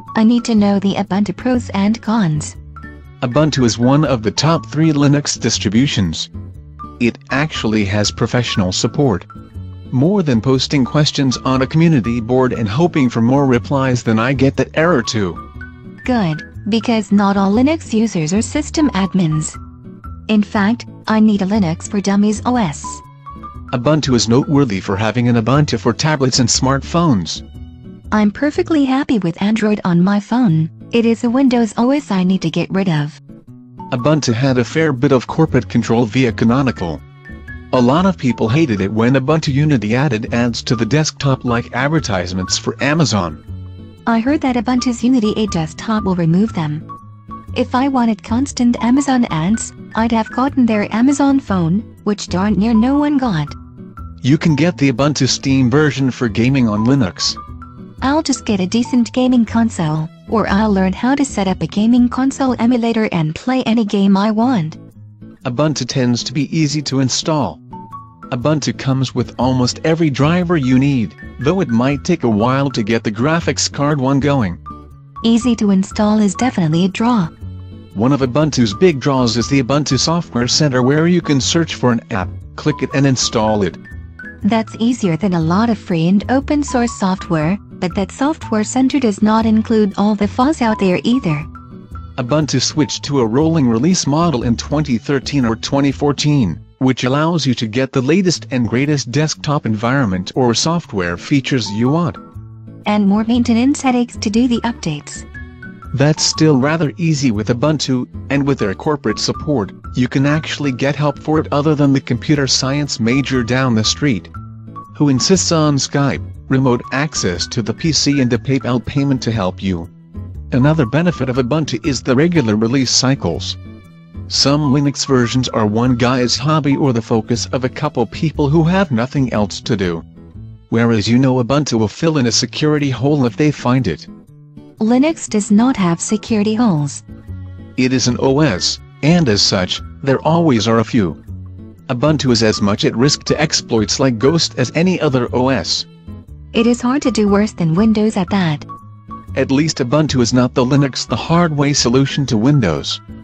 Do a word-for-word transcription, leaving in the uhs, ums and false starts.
I need to know the Ubuntu pros and cons. Ubuntu is one of the top three Linux distributions. It actually has professional support. More than posting questions on a community board and hoping for more replies than I get that error too. Good, because not all Linux users are system admins. In fact, I need a Linux for Dummies O S. Ubuntu is noteworthy for having an Ubuntu for tablets and smartphones. I'm perfectly happy with Android on my phone. It is a Windows O S I need to get rid of. Ubuntu had a fair bit of corporate control via Canonical. A lot of people hated it when Ubuntu Unity added ads to the desktop like advertisements for Amazon. I heard that Ubuntu's Unity eight desktop will remove them. If I wanted constant Amazon ads, I'd have gotten their Amazon phone, which darn near no one got. You can get the Ubuntu Steam version for gaming on Linux. I'll just get a decent gaming console, or I'll learn how to set up a gaming console emulator and play any game I want. Ubuntu tends to be easy to install. Ubuntu comes with almost every driver you need, though it might take a while to get the graphics card one going. Easy to install is definitely a draw. One of Ubuntu's big draws is the Ubuntu Software Center, where you can search for an app, click it and install it. That's easier than a lot of free and open source software, but that Software Center does not include all the fuzz out there either. Ubuntu switched to a rolling release model in twenty thirteen or twenty fourteen, which allows you to get the latest and greatest desktop environment or software features you want. And more maintenance headaches to do the updates. That's still rather easy with Ubuntu, and with their corporate support, you can actually get help for it other than the computer science major down the street, who insists on Skype, remote access to the P C and a PayPal payment to help you. Another benefit of Ubuntu is the regular release cycles. Some Linux versions are one guy's hobby or the focus of a couple people who have nothing else to do. Whereas you know Ubuntu will fill in a security hole if they find it. Linux does not have security holes. It is an O S, and as such, there always are a few. Ubuntu is as much at risk to exploits like Ghost as any other O S. It is hard to do worse than Windows at that. At least Ubuntu is not the Linux the hard way solution to Windows.